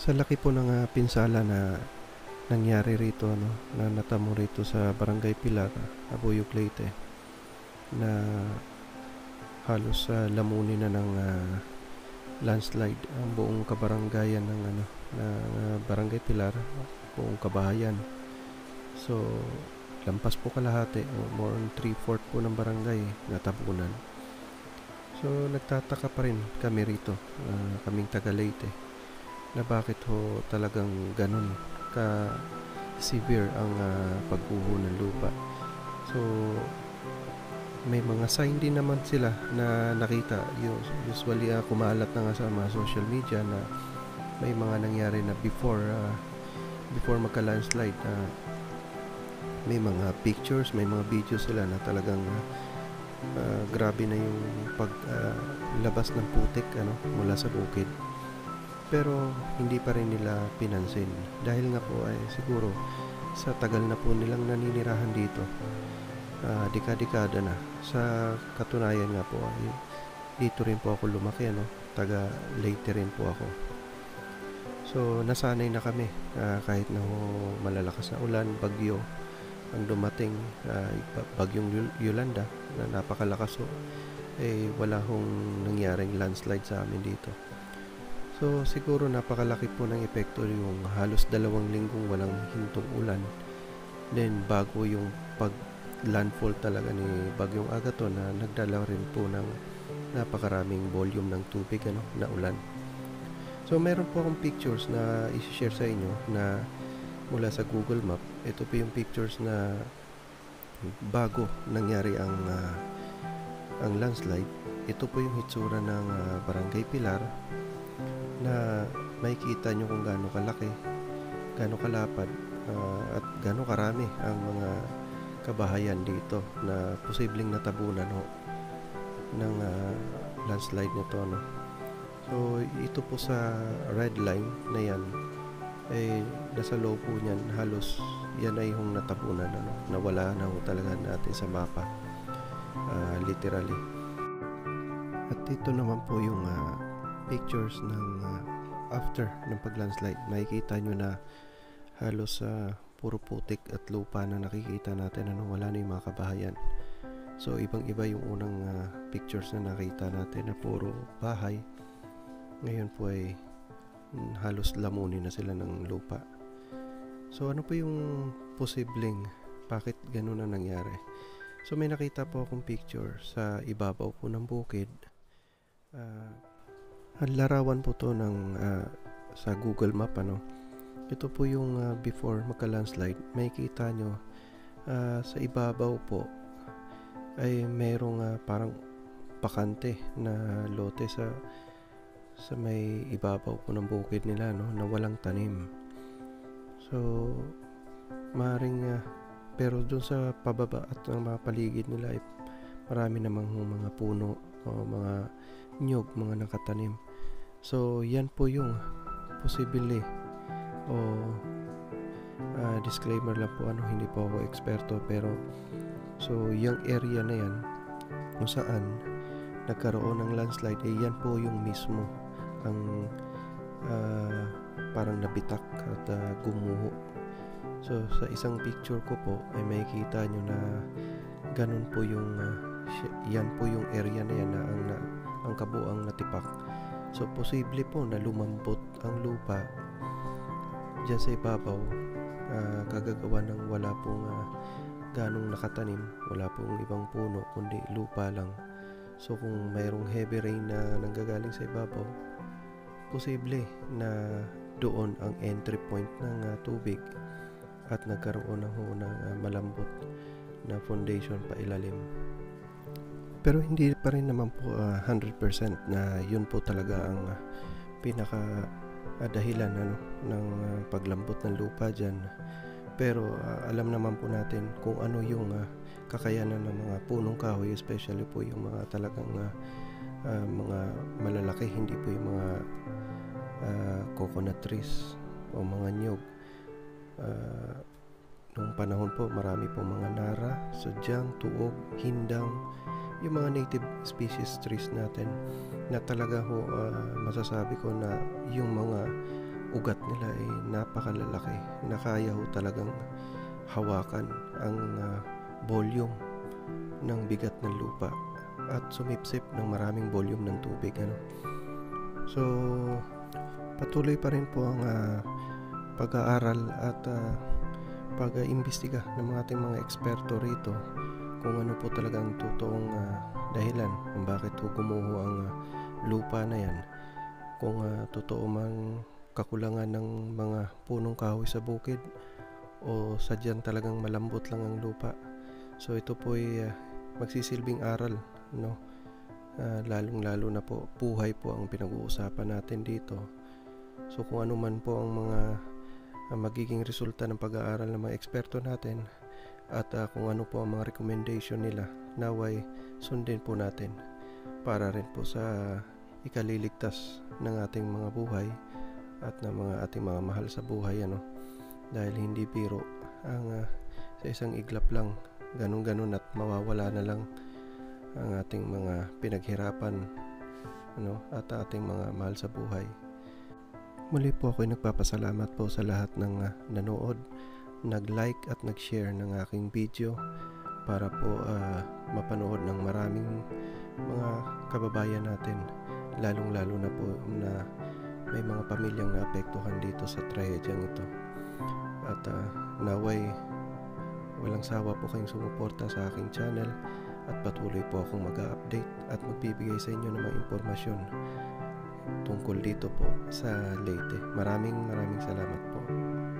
Sa laki po ng pinsala na nangyari rito, na natamo rito sa Barangay Pilar, Abuyog, Leyte, na halos lamunin na ng landslide ang buong kabaranggayan ng Barangay Pilar, buong kabahayan. So lampas po kalahati, more than 3/4 po ng barangay natabunan. So nagtataka pa rin kami rito, kaming taga Leyte, na bakit ho talagang ganun ka severe ang pagguho ng lupa. So may mga sign din naman sila na nakita. Usually kumalat na nga sa mga social media na may mga nangyari na before magka-landslide, may mga pictures, may mga videos sila na talagang grabe na yung paglabas ng putik mula sa bukid. Pero hindi pa rin nila pinansin dahil nga po ay siguro sa tagal na po nilang naninirahan dito, dekada na. Sa katunayan nga po ay dito rin po ako lumaki, taga Leyte rin po ako. So nasanay na kami, kahit na malalakas na ulan, bagyo ang dumating, bagyong Yolanda na napakalakas, wala hong nangyaring landslide sa amin dito. So siguro napakalaki po ng epekto yung halos 2 linggong walang hintong ulan, then bago yung landfall talaga ni Bagyong Agaton na nagdala rin po ng napakaraming volume ng tubig na ulan. So meron po akong pictures na i-share sa inyo na mula sa Google Map. Ito po yung pictures na bago nangyari ang landslide. Ito po yung hitsura ng Barangay Pilar, na makikita nyo kung gaano kalaki, gaano kalapad, at gaano karami ang mga kabahayan dito na posibleng natabunan ng landslide nito, So ito po sa red line na yan, nasa loob po niyan, halos yan ay yung natabunan, nawala na talaga natin sa mapa, literally. At ito naman po yung pictures ng after ng pag-landslide. Makikita nyo na halos puro putik at lupa na nakikita natin, wala na yung mga kabahayan. So ibang-iba yung unang pictures na nakita natin na puro bahay. Ngayon po ay halos lamunin na sila ng lupa. So ano po yung posibleng bakit ganun ang nangyari? So may nakita po akong picture sa ibabaw po ng bukid. Ang larawan po to ng sa Google Map, Ito po yung before magka-landslide. Makikita nyo sa ibabaw po ay mayroong parang bakante na lote sa may ibabaw po ng bukid nila, na walang tanim. So maring pero doon sa pababa at ang mga paligid nila ay marami namang mga puno o mga nyug, mga nakatanim. So yan po yung posible, disclaimer lang po, hindi po ako eksperto, pero so yung area na yan kung saan nagkaroon ng landslide, yan po yung mismo ang parang nabitak at gumuho. So sa isang picture ko po ay makikita nyo na ganun po yung yan po yung area na yan na ang kabuang natipak. So posible po na lumambot ang lupa dyan sa ibabaw, kagagawa ng wala pong ganong nakatanim, wala pong ibang puno kundi lupa lang. So kung mayroong heavy rain na nanggagaling sa ibabaw, posible na doon ang entry point ng tubig at nagkaroon ng malambot na foundation pa ilalim. Pero hindi pa rin naman po 100% na yun po talaga ang pinaka dahilan ng paglambot ng lupa dyan. Pero alam naman po natin kung ano yung kakayanan ng mga punong kahoy, especially po yung mga talagang mga malalaki, hindi po yung mga coconut trees o mga nyug. Noong panahon po, marami po mga nara, sadyang, tuog, hindang, yung mga native species trees natin na talaga masasabi ko na yung mga ugat nila ay napakalalaki na kaya ho talagang hawakan ang volume ng bigat ng lupa at sumipsip ng maraming volume ng tubig, ano. So patuloy pa rin po ang pag-aaral at pag-iimbestiga ng mga ating mga eksperto rito kung ano po talagang totoong dahilan kung bakit gumuho ang lupa na yan, kung totoo mang kakulangan ng mga punong kahoy sa bukid o sadyang talagang malambot lang ang lupa. So ito po ay magsisilbing aral, no? Lalong-lalo na po buhay po ang pinag-uusapan natin dito. So kung ano man po ang mga magiging resulta ng pag-aaral ng mga eksperto natin at kung ano po ang mga recommendation nila, naway sundin po natin para rin po sa ikaliligtas ng ating mga buhay at ng mga ating mga mahal sa buhay, ano. Dahil hindi biro ang sa isang iglap lang ganun-ganun at mawawala na lang ang ating mga pinaghirapan, ano, at ating mga mahal sa buhay. Muli po ako'y nagpapasalamat po sa lahat ng nanood, nag-like at nag-share ng aking video para po mapanood ng maraming mga kababayan natin, lalong-lalo na po na may mga pamilyang naapektuhan dito sa trahedyang ito. At naway walang sawa po kayong sumuporta sa aking channel at patuloy po akong mag-update at magbibigay sa inyo ng mga impormasyon tungkol dito po sa Leyte. Maraming salamat po.